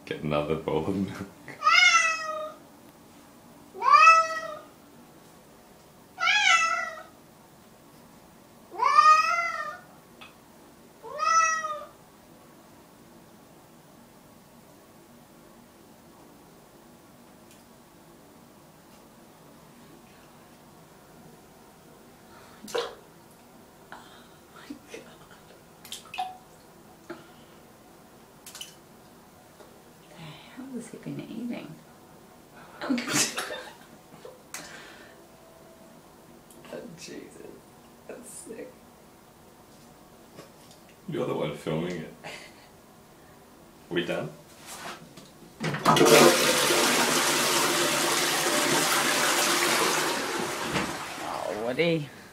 Get another bowl of milk. How has he been eating? Oh, Jesus, that's sick. You're the one filming it. We done? Oh, Woody.